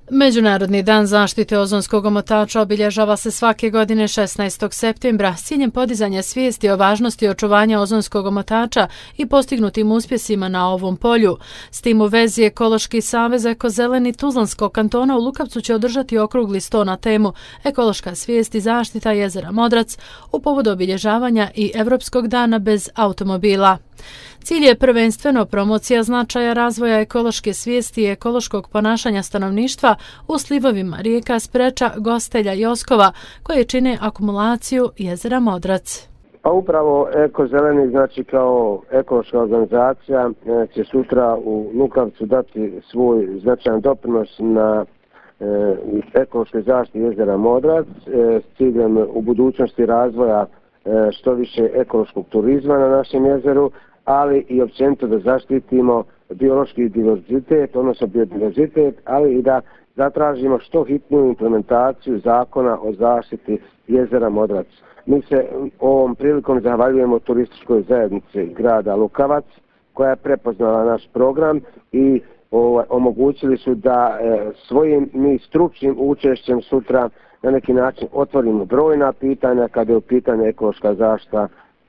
Međunarodni dan zaštite ozonskog omotača obilježava se svake godine 16. septembra s ciljem podizanja svijesti o važnosti očuvanja ozonskog omotača i postignutim uspjesima na ovom polju. S tim u vezi Ekološki savez Eko-zeleni Tuzlanskog kantona u Lukavcu će održati okrugli sto na temu Ekološka svijest i zaštita jezera Modrac u povodu obilježavanja i Evropskog dana bez automobila. Cilj je prvenstveno promocija značaja razvoja ekološke svijesti i ekološkog ponašanja stanovništva u slivovima rijeka Spreča, Gostelja i Oskova koje čine akumulaciju jezera Modrac. Pa upravo Eko-zeleni, znači kao ekološka organizacija, će sutra u Lukavcu dati svoj značajan doprinos na ekološkoj zaštiti jezera Modrac s ciljem u budućnosti razvoja što više ekološkog turizma na našem jezeru, ali i općenito da zaštitimo biološki diverzitet, odnosno biodiverzitet, ali i da zatražimo što hitniju implementaciju zakona o zaštiti jezera Modrac. Mi se ovom prilikom zahvaljujemo turističkoj zajednici grada Lukavac koja je prepoznala naš program i omogućili su da svojim mi stručnim učešćem sutra na neki način otvorimo brojna pitanja kada je u pitanju ekološka zaštita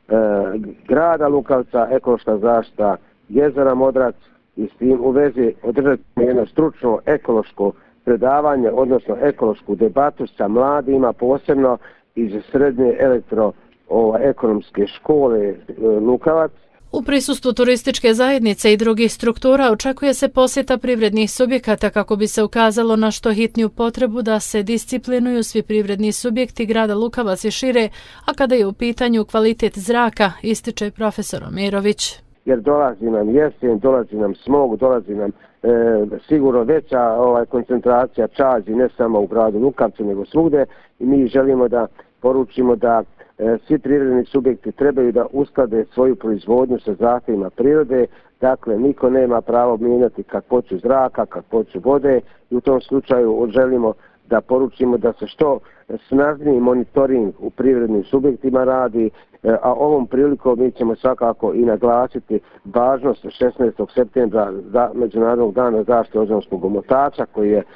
grada Lukavca, ekološka zaštita jezera Modrac i s tim u vezi održati jedno stručno ekološko predavanje, odnosno ekološku debatu sa mladima, posebno iz srednje elektroekonomske škole Lukavac. U prisustvu turističke zajednice i drugih struktura očekuje se posjeta privrednih subjekata kako bi se ukazalo na što hitniju potrebu da se disciplinuju svi privredni subjekti grada Lukavac i šire, a kada je u pitanju kvalitet zraka, ističe profesor Omirović. Jer dolazi nam jesen, dolazi nam smog, dolazi nam sigurno veća koncentracija čađi ne samo u gradu Lukavcu nego svugde i mi želimo da poručimo da svi privredni subjekti trebaju da usklade svoju proizvodnju sa zahtjevima prirode, dakle niko nema pravo mijenjati kakvoću zraka, kakvoću vode i u tom slučaju želimo da poručimo da se što snažniji monitoring u privrednim subjektima radi, a ovom prilikom mi ćemo svakako i naglasiti važnost 16. septembra za Međunarodnog dana zaštite ozonskog omotača koji je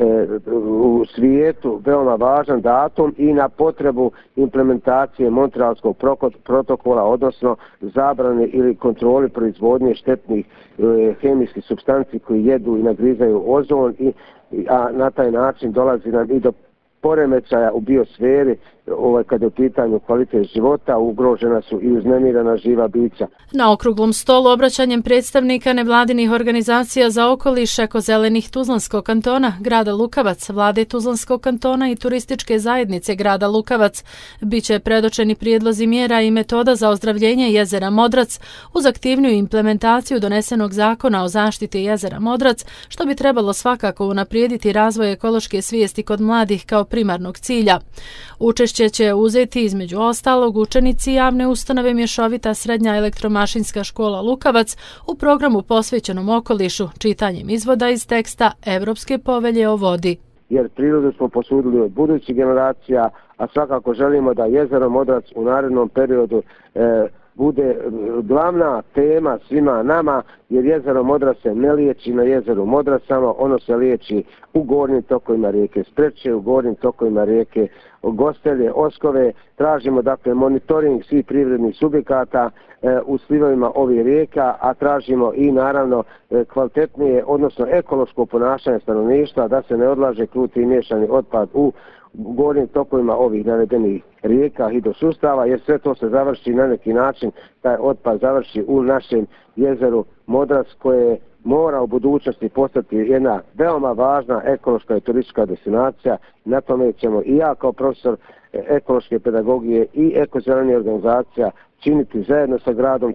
u svijetu veoma važan datum i na potrebu implementacije Montrealskog protokola, odnosno zabrane ili kontrole proizvodnje štetnih hemijskih supstanci koji jedu i nagrizaju ozon, a na taj način dolazi nam i do poremećaja u biosferi kada je u pitanju kvalitet života, ugrožena su i uznemirena živa bića. Na okruglom stolu obraćanjem predstavnika nevladinih organizacija za okoliš Eko-zelenih Tuzlanskog kantona, grada Lukavac, vlade Tuzlanskog kantona i turističke zajednice grada Lukavac biće predočeni prijedlozi mjera i metoda za ozdravljenje jezera Modrac uz aktivniju implementaciju donesenog zakona o zaštiti jezera Modrac, što bi trebalo svakako unaprijediti razvoj ekološke svijesti kod mladih kao primarnog cilja. Učešće će uzeti između ostalog učenici javne ustanove Mješovita srednja elektromašinska škola Lukavac u programu posvećenom okolišu, čitanjem izvoda iz teksta Evropske povelje o vodi. Jer prirodu smo posudili od budućih generacija, a svakako želimo da jezero Modrac u narednom periodu bude glavna tema svima nama, jer jezero Modrac se ne liječi na jezeru Modrac samo, ono se liječi u gornjim tokovima rijeke Spreče, u gornjim tokovima rijeke Gostelje, Oskove. Tražimo dakle monitoring svih privrednih subjekata u slivovima ovih rijeka, a tražimo i naravno kvalitetnije, odnosno ekološko ponašanje stanovništva, da se ne odlaže kruti i miješani otpad u gornjim tokovima ovih navedenih rijeka, hidrosustava, jer sve to se završi na neki način, taj otpad završi u našem jezeru Modrac koje mora u budućnosti postati jedna veoma važna ekološka i turistička destinacija. Na tome ćemo i ja kao profesor ekološke pedagogije i Eko-zeleni organizacija činiti zajedno sa gradom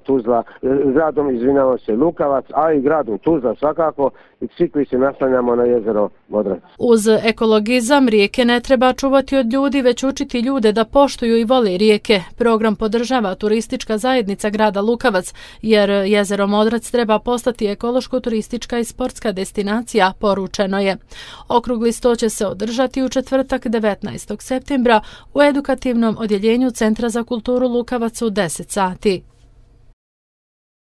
Lukavac, a i gradom Tuzla svakako i svi koji se naslanjamo na jezero Modrac. Uz ekologizam rijeke ne treba čuvati od ljudi, već učiti ljude da poštuju i vole rijeke. Program podržava turistička zajednica grada Lukavac, jer jezero Modrac treba postati ekološko-turistička i sportska destinacija, poručeno je. Okrugli sto će se održati u četvrtak 19. septembra u edukativnom odjeljenju Centra za kulturu Lukavac u 10 sati.